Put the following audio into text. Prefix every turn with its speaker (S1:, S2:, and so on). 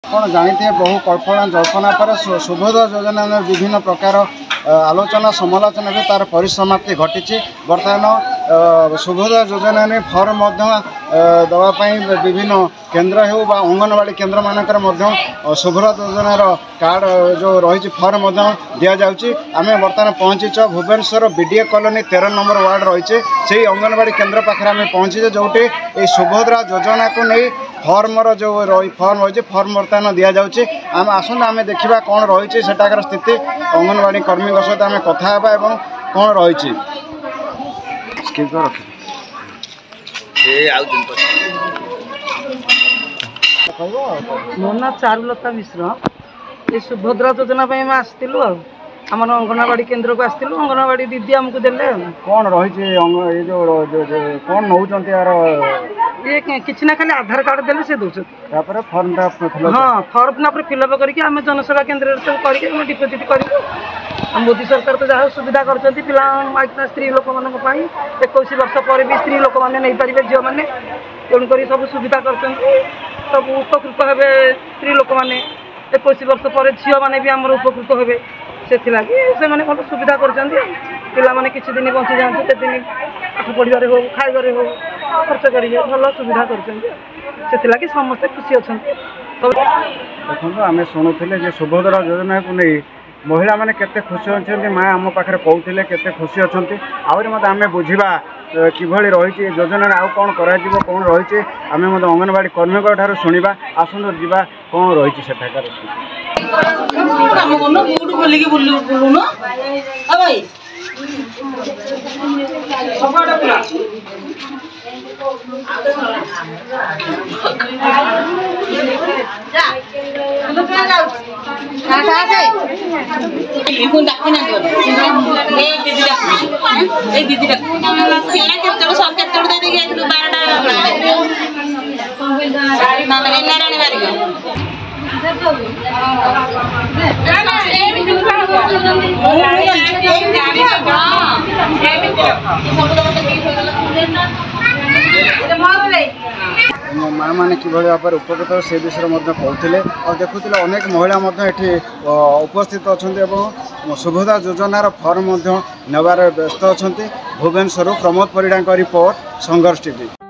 S1: कौन जानते बहु कल्पना जल्पना पर सुभोदय योजना में विभिन्न प्रकार आलोचना समालोचना भी तार परिसमाप्ति घटी। बर्तमान सुभोदय योजना में फर्म दवापाई विभिन्न केन्द्र हो अंगनवाड़ी केन्द्र मानकर सुभोदय योजनार कार्ड जो रही फर्म दि जाऊँगी। आम बर्तमान पहुँचीच Bhubaneswar BDA colony 13 number ward रही से अंगनवाड़ी केन्द्र पाखे आम पहुँचीचे जोटी ये सुभद्रा योजना को नहीं फर्मर जो फर्म रही फर्म बर्तमान दि जाऊँगी। आम आसत आम देखा कौन रही सेटाकर स्थिति अंगनवाड़ी कर्मी सहित आम कथा कौन रही
S2: मो ना चारुलता मिश्र ये सुभद्रा योजना आसलु आम अंगनवाड़ी केन्द्र को आसलु अंगनवाड़ी दीदी आमको देले
S1: कौन रही कौन नौ यार
S2: ये किसी ना खाली आधार कार्ड देले से दौर
S1: फर्म
S2: हाँ फर्म फिलअप करके आम जनसेवा केन्द्र सब करके डिपोजिट कर मोदी सरकार तो जहाँ सुविधा कर स्त्री लोक मान 21 वर्ष पर भी स्त्री लोक मैंने नहीं पारे झील मैंने तेणुक सब सुविधा कर सब उपकृत हे स्त्री लोक मैंने 21 वर्ष पर झील मैंने भी आम उपकृत हे से भल सुविधा कर पाने किसी दिन बची जाते से दिन पाठ पढ़ार हो खाइबार हो खर्च करेंगे भल सुविधा कर समस्ते खुशी अच्छा।
S1: देखो आम शुणुले सुभद्रा योजना को नहीं महिला मैंने केते खुशी अच्छा माँ आम पाखे कहते केते खुशी अच्छा आहरी मत आम बुझा किभली रही योजना आउ कौन कौन रही आम अंगनवाड़ी कर्मी ठार शुणा आसतु जा कौन रही सेठाकार माँ मैंने कि भाव उपकृत से विषय कहते और देखुले अनेक महिला ये उपस्थित अच्छा सुभद्रा योजनार फर्म नेबार व्यस्त अच्छा। Bhubaneswar Pramod Parida report Sangharsh TV.